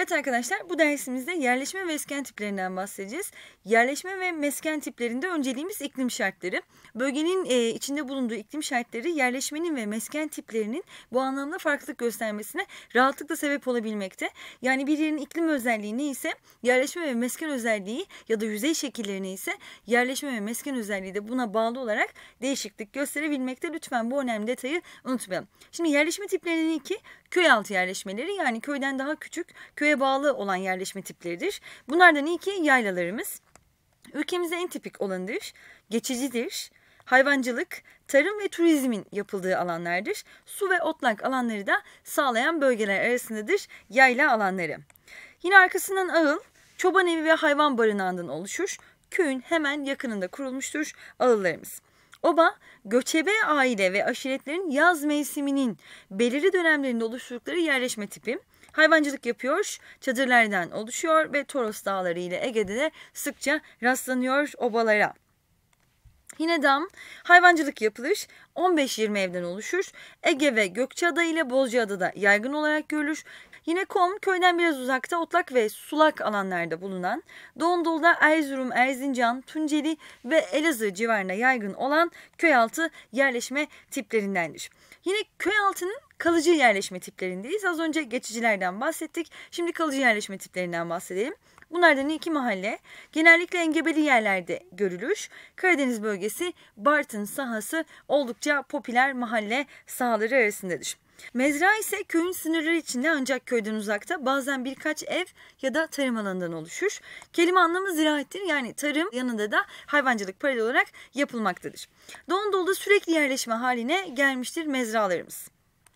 Evet arkadaşlar, bu dersimizde yerleşme ve mesken tiplerinden bahsedeceğiz. Yerleşme ve mesken tiplerinde önceliğimiz iklim şartları. Bölgenin içinde bulunduğu iklim şartları yerleşmenin ve mesken tiplerinin bu anlamda farklılık göstermesine rahatlıkla sebep olabilmekte. Yani bir yerin iklim özelliği neyse yerleşme ve mesken özelliği ya da yüzey şekilleri neyse yerleşme ve mesken özelliği de buna bağlı olarak değişiklik gösterebilmekte. Lütfen bu önemli detayı unutmayalım. Şimdi yerleşme tiplerinin ilki köy altı yerleşmeleri, yani köyden daha küçük, köye bağlı olan yerleşme tipleridir. Bunlardan ilki yaylalarımız. Ülkemizde en tipik olanıdır, geçicidir, hayvancılık, tarım ve turizmin yapıldığı alanlardır. Su ve otlak alanları da sağlayan bölgeler arasındadır yayla alanları. Yine arkasından ağıl, çoban evi ve hayvan barınağından oluşur. Köyün hemen yakınında kurulmuştur ağıllarımız. Oba, göçebe aile ve aşiretlerin yaz mevsiminin belirli dönemlerinde oluşturdukları yerleşme tipi. Hayvancılık yapıyor, çadırlardan oluşuyor ve Toros Dağları ile Ege'de de sıkça rastlanıyor obalara. Yine dam, hayvancılık yapılır, 15-20 evden oluşur. Ege ve Gökçeada ile Bozcaada'da yaygın olarak görülür. Yine kom, köyden biraz uzakta otlak ve sulak alanlarda bulunan, Doğu Anadolu'da Erzurum, Erzincan, Tunceli ve Elazığ civarında yaygın olan köyaltı yerleşme tiplerindendir. Yine köyaltının kalıcı yerleşme tiplerindeyiz. Az önce geçicilerden bahsettik. Şimdi kalıcı yerleşme tiplerinden bahsedelim. Bunlardan ilki mahalle. Genellikle engebeli yerlerde görülür. Karadeniz bölgesi Bartın sahası oldukça popüler mahalle sahaları arasındadır. Mezra ise köyün sınırları içinde ancak köyden uzakta, bazen birkaç ev ya da tarım alanından oluşur. Kelime anlamı ziraattir, yani tarım yanında da hayvancılık paralel olarak yapılmaktadır. Doğu Anadolu'da sürekli yerleşme haline gelmiştir mezralarımız.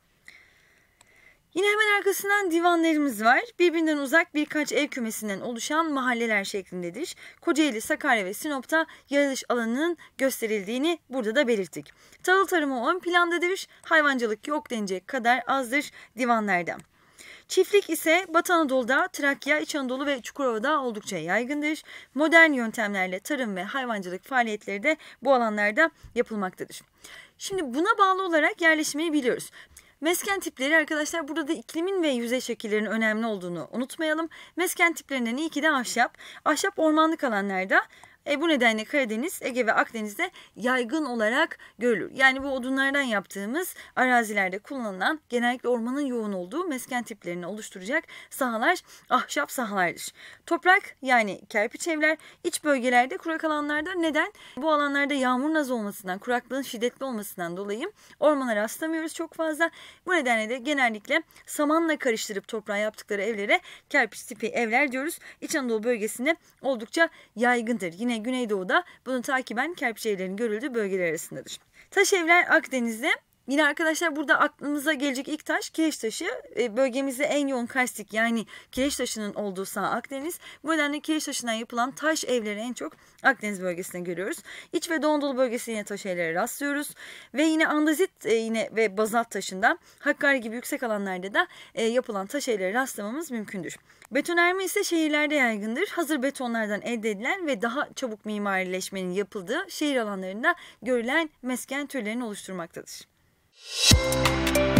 Yine hemen arkasından divanlarımız var. Birbirinden uzak birkaç ev kümesinden oluşan mahalleler şeklindedir. Kocaeli, Sakarya ve Sinop'ta yayılış alanının gösterildiğini burada da belirttik. Tahıl tarımı ön plandadır. Hayvancılık yok denecek kadar azdır divanlarda. Çiftlik ise Batı Anadolu'da, Trakya, İç Anadolu ve Çukurova'da oldukça yaygındır. Modern yöntemlerle tarım ve hayvancılık faaliyetleri de bu alanlarda yapılmaktadır. Şimdi buna bağlı olarak yerleşmeyi biliyoruz. Mesken tipleri arkadaşlar, burada da iklimin ve yüzey şekillerinin önemli olduğunu unutmayalım. Mesken tiplerinden ilki de ahşap. Ahşap ormanlık alanlarda, bu nedenle Karadeniz, Ege ve Akdeniz'de yaygın olarak görülür. Yani bu odunlardan yaptığımız arazilerde kullanılan, genellikle ormanın yoğun olduğu mesken tiplerini oluşturacak sahalar ahşap sahalardır. Toprak, yani kerpiç evler, iç bölgelerde, kurak alanlarda. Neden? Bu alanlarda yağmurun az olmasından, kuraklığın şiddetli olmasından dolayı ormana rastlamıyoruz çok fazla. Bu nedenle de genellikle samanla karıştırıp toprağa yaptıkları evlere kerpiç tipi evler diyoruz. İç Anadolu bölgesinde oldukça yaygındır. Yine Güneydoğu'da bunu takiben kerpiç evlerinin görüldüğü bölgeler arasındadır. Taş evler Akdeniz'de. Yine arkadaşlar, burada aklımıza gelecek ilk taş kireç taşı. Bölgemizde en yoğun karstik, yani kireç taşının olduğu saha Akdeniz. Bu nedenle kireç taşından yapılan taş evleri en çok Akdeniz bölgesinde görüyoruz. İç ve Doğu Anadolu bölgesinde yine taş evlere rastlıyoruz. Ve yine andezit yine ve bazalt taşından Hakkari gibi yüksek alanlarda da yapılan taş evlere rastlamamız mümkündür. Betonarme ise şehirlerde yaygındır. Hazır betonlardan elde edilen ve daha çabuk mimarileşmenin yapıldığı şehir alanlarında görülen mesken türlerini oluşturmaktadır.